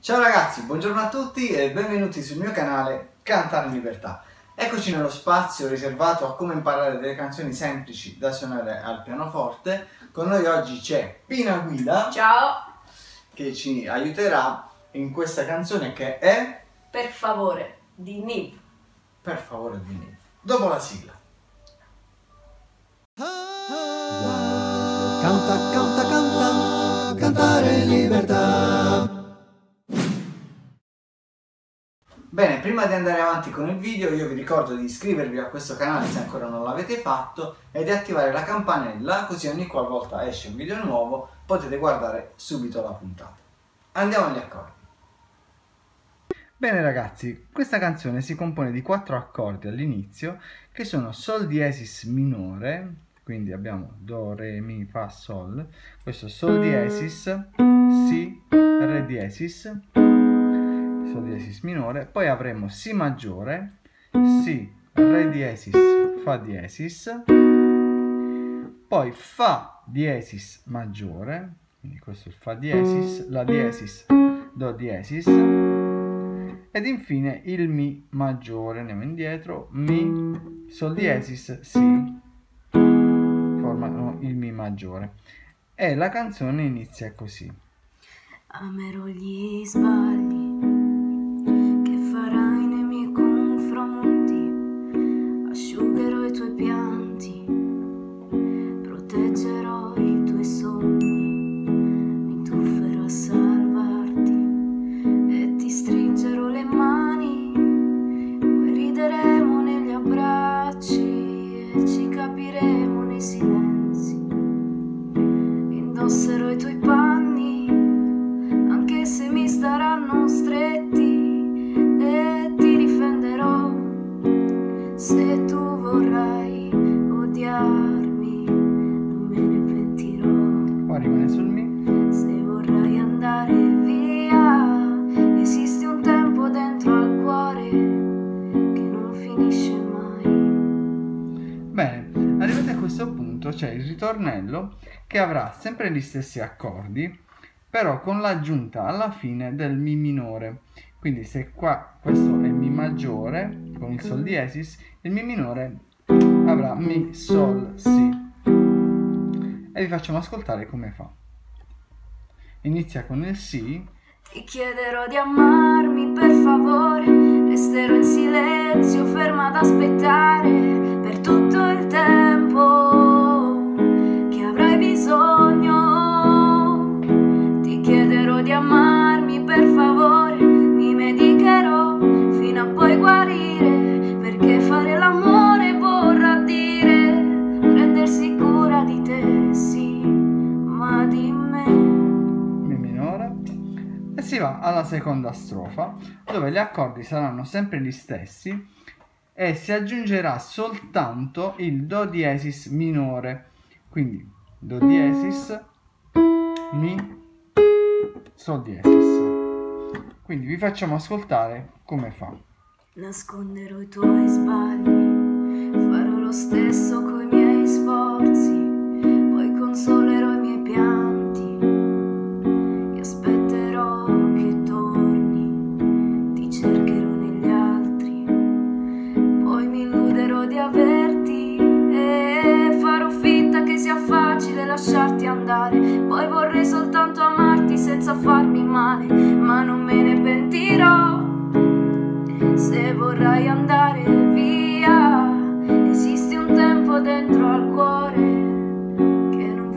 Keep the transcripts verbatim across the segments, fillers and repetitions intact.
Ciao ragazzi, buongiorno a tutti e benvenuti sul mio canale Cantare in Libertà. Eccoci nello spazio riservato a come imparare delle canzoni semplici da suonare al pianoforte. Con noi oggi c'è Pina Guida. Ciao! Che ci aiuterà in questa canzone che è Per favore di Niv. Per favore di Niv. Dopo la sigla. Canta, canta, canta, cantare in libertà. Bene, prima di andare avanti con il video io vi ricordo di iscrivervi a questo canale se ancora non l'avete fatto e di attivare la campanella, così ogni qualvolta esce un video nuovo potete guardare subito la puntata. Andiamo agli accordi. Bene ragazzi, questa canzone si compone di quattro accordi all'inizio che sono Sol diesis minore, quindi abbiamo Do, Re, Mi, Fa, Sol, questo Sol diesis, Si, Re diesis, Sol diesis minore, poi avremo Si maggiore, Si, Re diesis, Fa diesis, poi Fa diesis maggiore, quindi questo è il Fa diesis, La diesis, Do diesis, ed infine il Mi maggiore, andiamo indietro, Mi, Sol diesis, Si, formano il Mi maggiore. E la canzone inizia così. Amerò gli sbagli che farai nei miei confronti, asciugherò i tuoi pianti, proteggerò i tuoi sogni, mi tufferò a salvarti e ti stringerò le mani, poi rideremo negli abbracci e ci capiremo nei silenzi, indosserò i tuoi panni anche se mi staranno stretti e ti difenderò se tu vorrai odiarmi, non me ne pentirò. Qua rimane sul Mi. Se vorrai andare via, esiste un tempo dentro al cuore che non finisce mai. Bene, arrivati a questo punto c'è il ritornello che avrà sempre gli stessi accordi, però con l'aggiunta alla fine del Mi minore. Quindi se qua questo è Mi maggiore con il Sol diesis, il Mi minore avrà Mi, Sol, Si. E vi facciamo ascoltare come fa. Inizia con il Si. Ti chiederò di amarmi per favore, resterò in silenzio ferma ad aspettare per tutto il tempo che avrai bisogno. Ti chiederò di amarmi per favore, mi medicherò fino a poi guarire, perché fare l'amore vorrà dire prendersi cura di te, sì, ma di me. Mi minore. E si va alla seconda strofa, dove gli accordi saranno sempre gli stessi e si aggiungerà soltanto il Do diesis minore. Quindi Do diesis, Mi, Sol diesis. Quindi vi facciamo ascoltare come fa. Nasconderò i tuoi sbagli, farò lo stesso coi miei sforzi, poi consolerò i miei pianti e aspetterò che torni, ti cercherò negli altri, poi mi illuderò di averti e farò finta che sia facile lasciarti andare, poi vorrei soltanto amarti senza farmi male, ma non me ne pentirò. Se vorrai andare via, esiste un tempo dentro al cuore che non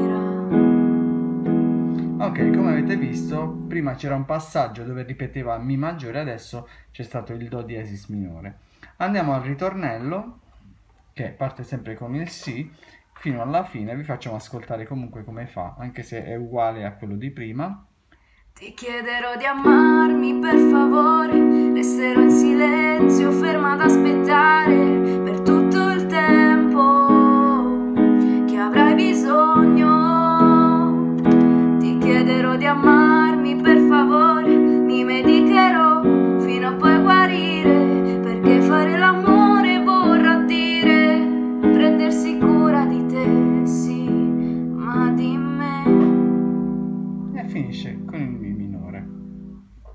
finirà. Ok, come avete visto, prima c'era un passaggio dove ripeteva Mi maggiore, adesso c'è stato il Do diesis minore. Andiamo al ritornello, che parte sempre con il Si, fino alla fine. Vi facciamo ascoltare comunque come fa, anche se è uguale a quello di prima. Ti chiederò di amarmi per favore, resterò in silenzio ferma ad aspettare per tutto il tempo che avrai bisogno. Ti chiederò di amarmi per favore, mi medicherò fino a poi guarire, perché fare l'amore vorrà dire prendersi cura di te, sì, ma di me. E finisce con il Mi minore.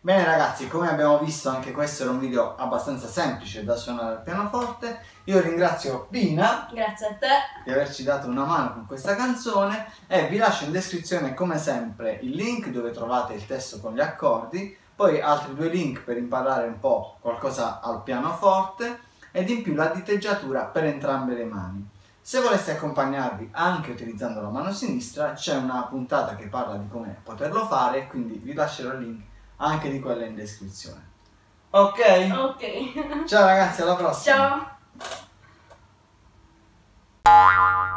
Bene ragazzi, come abbiamo visto anche questo era un video abbastanza semplice da suonare al pianoforte. Io ringrazio Pina, grazie a te, di averci dato una mano con questa canzone e vi lascio in descrizione come sempre il link dove trovate il testo con gli accordi, poi altri due link per imparare un po' qualcosa al pianoforte ed in più la diteggiatura per entrambe le mani. Se voleste accompagnarvi anche utilizzando la mano sinistra c'è una puntata che parla di come poterlo fare, quindi vi lascerò il link anche di quella in descrizione. Ok? Ok. Ciao ragazzi, alla prossima! Ciao!